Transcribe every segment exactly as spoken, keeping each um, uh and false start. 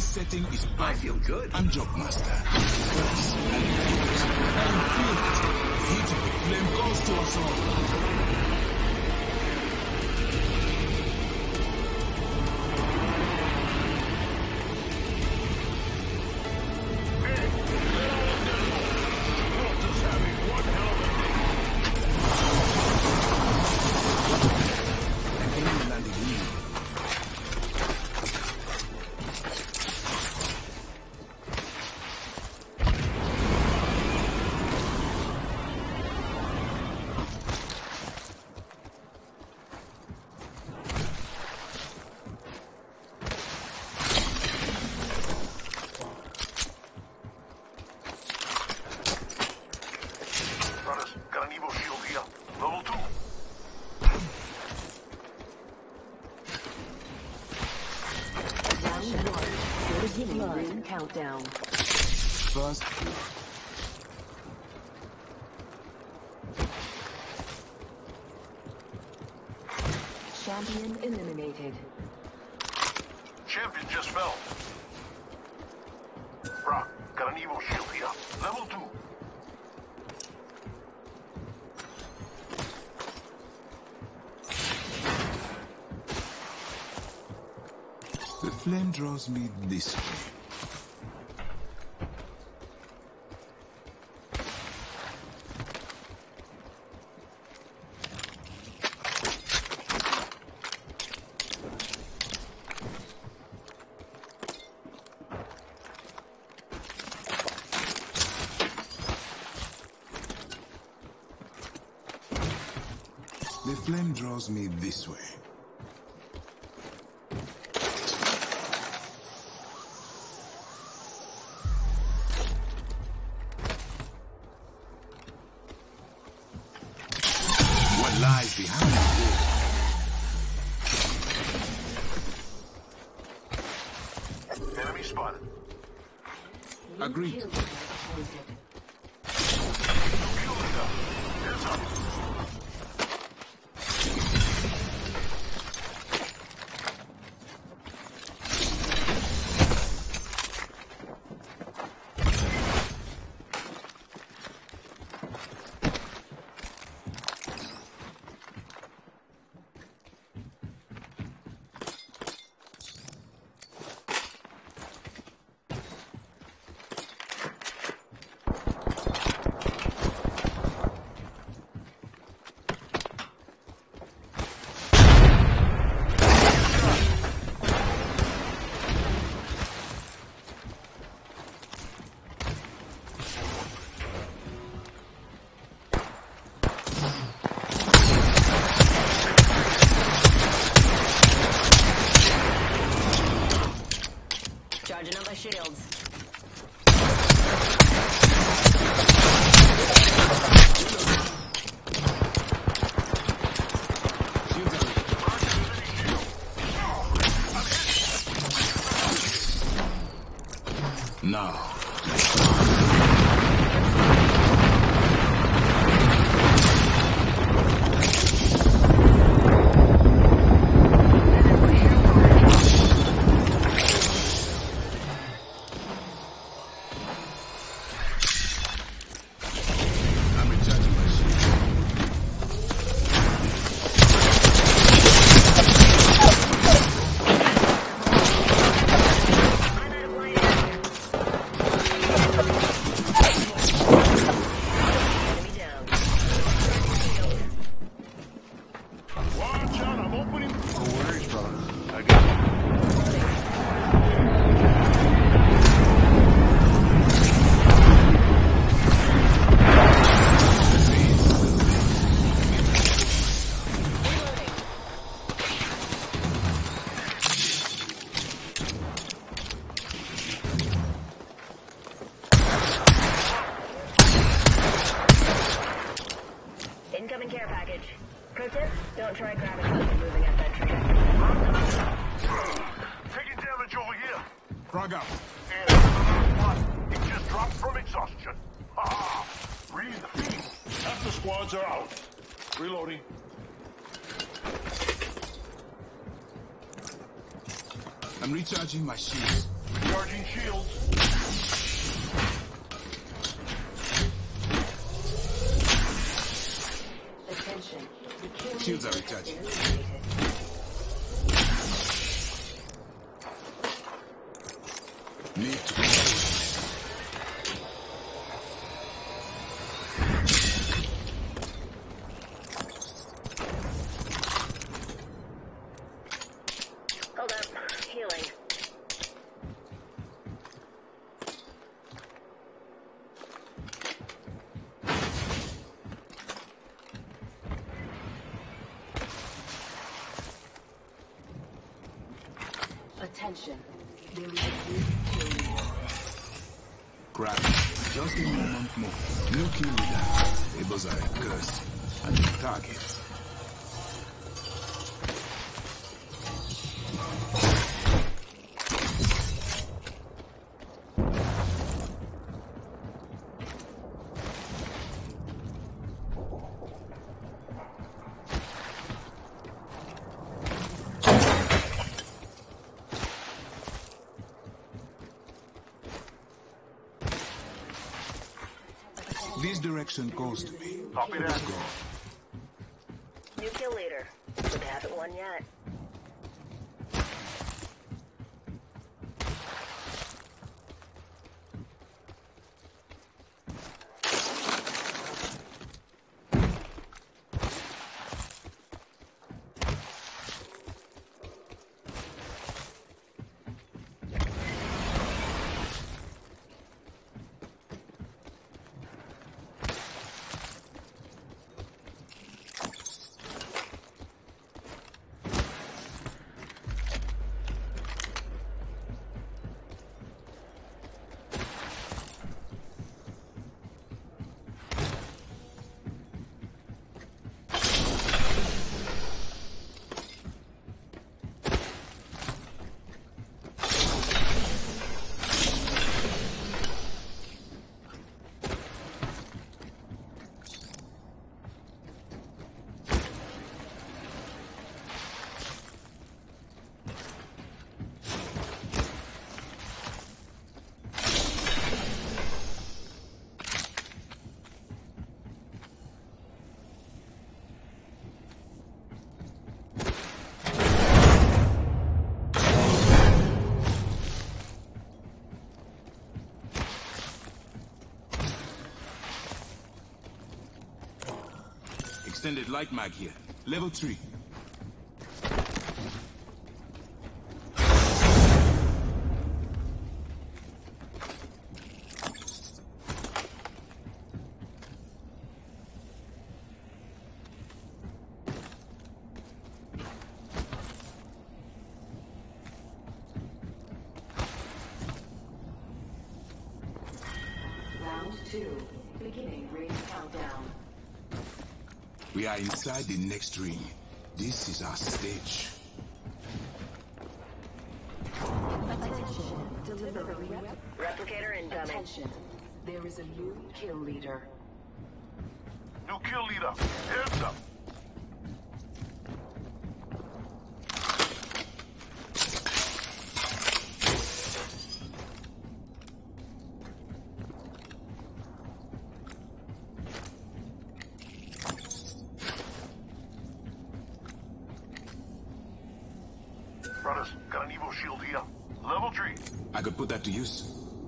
This setting is perfect. I feel good. I'm Job Master. Press and focus and feel it. The heat of the flame calls to us all. Countdown. First Champion eliminated. Champion just fell. Brock, got an Evo shield here. Level two. the flame draws me this way. The flame draws me this way. What lies behind it? Enemy spotted. Agreed. Kill leader. Here's up. Charging up my shields. Now. Incoming care package. Pro tip, don't try grabbing something moving at that trajectory. Taking damage over here. Frog up. And another one. He just dropped from exhaustion. Ha ha. Breathe the feed. Half the squads are out. Reloading. I'm recharging my shields. Charging shields. Attention. The kill Shields are recharging. Need to Hold up. Healing. Attention. There is a new kill leader. grab. Just a moment more. New kill leader. Labels are cursed. And the target. This direction calls to me. Copy that. Let's go. New kill leader. We haven't won yet. Extended light mag here. Level three. Round two. Beginning ring countdown. We are inside the next ring. This is our stage. Attention. Delivery. Replicator incoming. Attention. There is a new kill leader. New kill leader. Heads up. Brothers, got an Evo shield here. Level three. I could put that to use.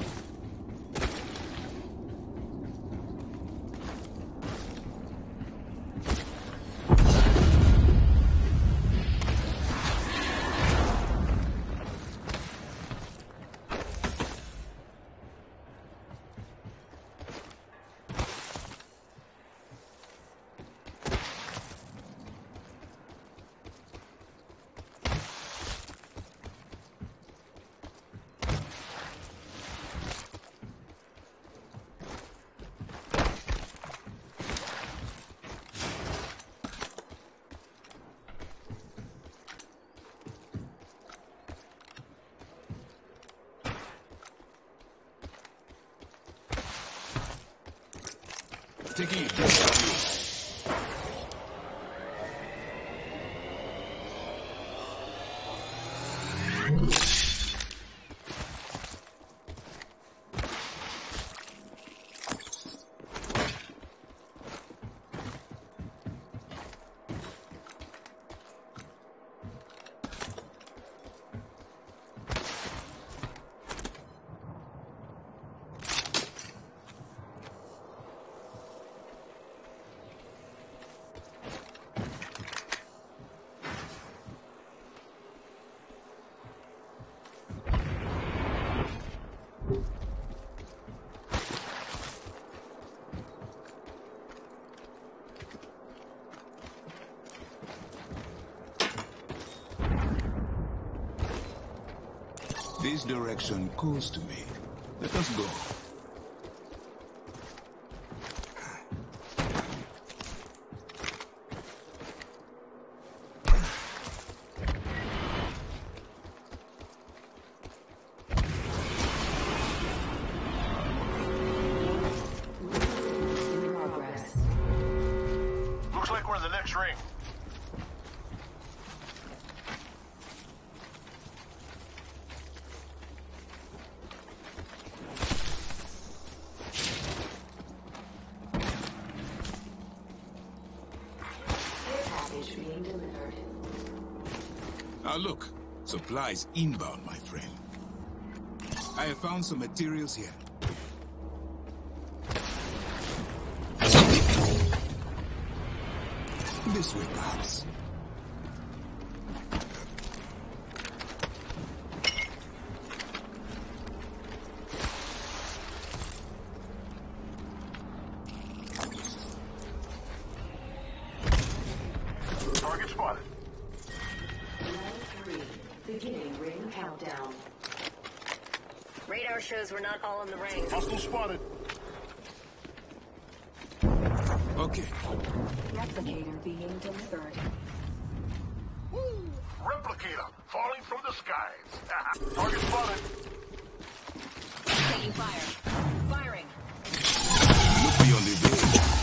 Taking it. This direction calls to me. Let us go. In progress. Looks like we're in the next ring. Being delivered. Ah, look. Supplies inbound, my friend. I have found some materials here. This way, perhaps. Target spotted. Three. Beginning ring countdown. Radar shows we're not all in the ring. Hostile spotted. Okay. Replicator being delivered. Woo! Replicator falling from the skies. Target spotted. Taking fire. Firing. Look beyond the veil.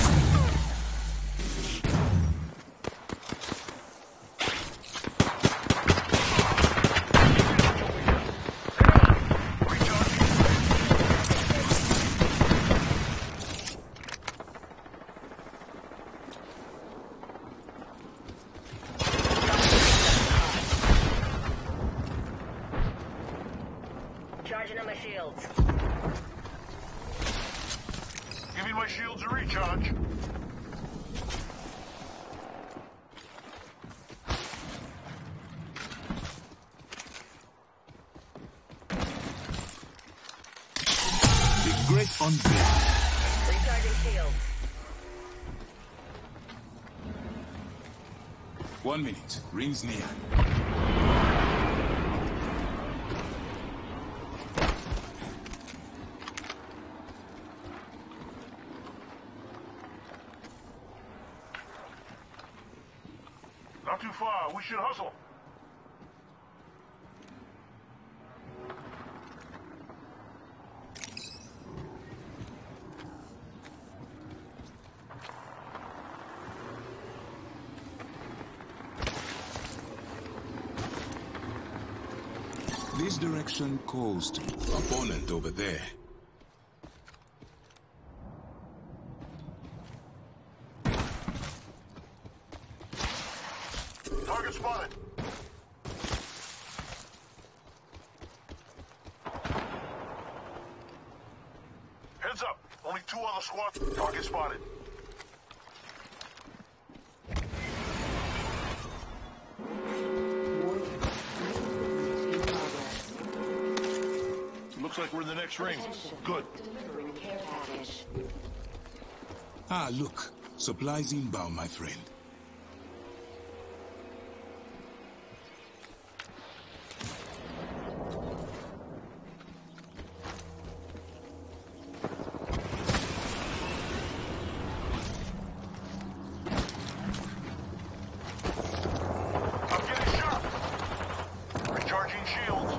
Charging on my shields. Giving my shields a recharge. The great unveil. Recharging shields. One minute. Rings near. Not too far. We should hustle. This direction calls to opponent over there. Target spotted. Heads up. Only two other squads. Target spotted. In progress. Looks like we're in the next ring. Good. Delivering care package. Ah, look. Supplies inbound, my friend. I'm getting shot. Recharging shields.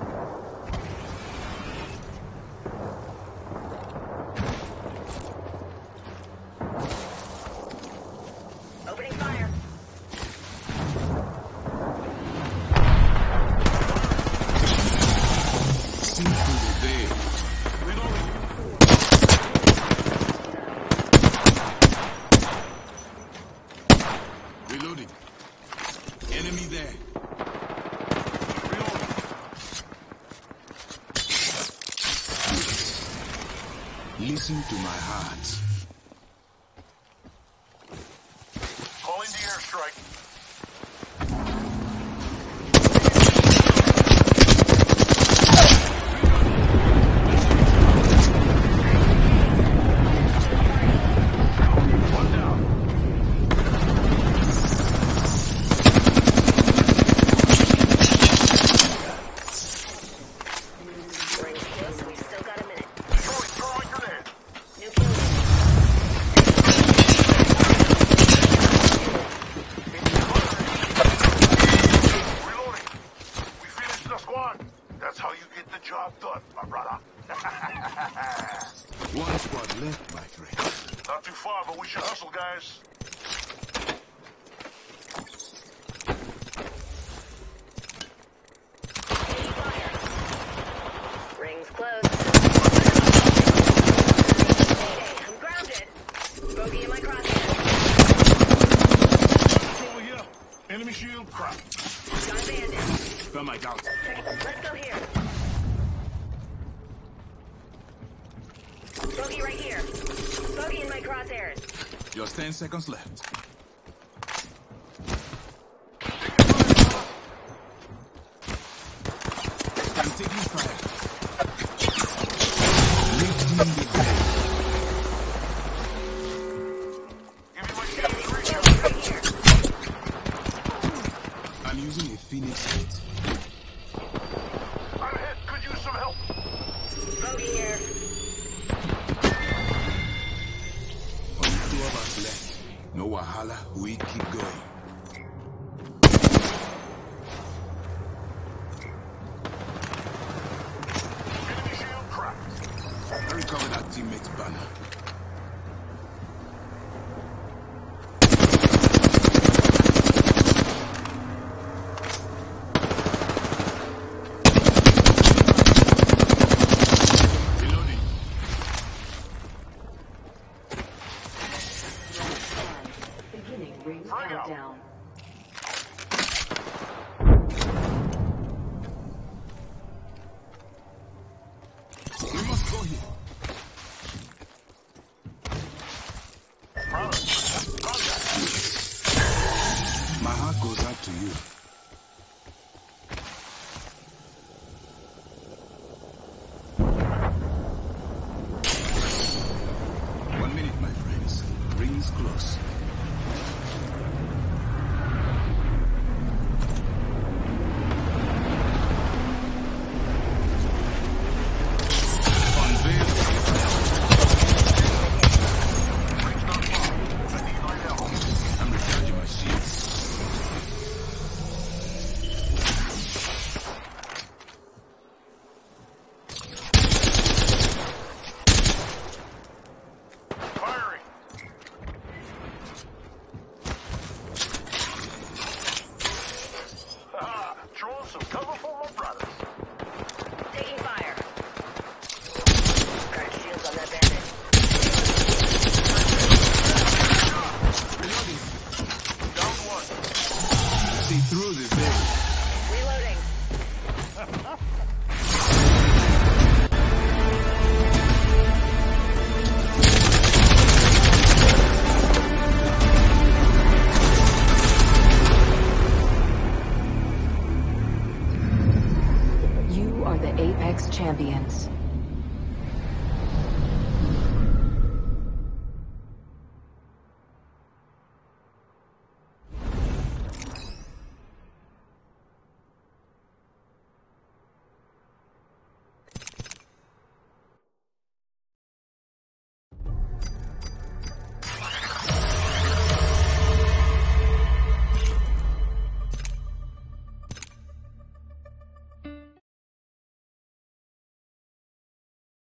Opening fire. See through the veil. Reloading. Reloading. Enemy there. Reloading. Listen to my heart. Calling the airstrike. One down. hustle, guys. Rings closed. Hey, I'm grounded. Bogey in my crosshair. Over here. Enemy shield cracked. Got a bandit. Thermite out. Let's go here. Bogey right here. Bogey in my crosshairs. Just ten seconds left. I'm taking fire. Lifting the bed. Give me my shield. Three Bogey right here. I'm using a phoenix kit. I'm hit. Could use some help. Bogey here. Only two of us left. No wahala, we keep going. Enemy shield cracked. I recovered our teammate's banner. Reloading. Beginning ring Frag out. countdown. We must go here. Brother, contact. My heart goes out to you. One minute, my friends. Rings close. Unveil. Rings not far. I need light help. I'm recharging my shields. Firing. Haha, throwing some cover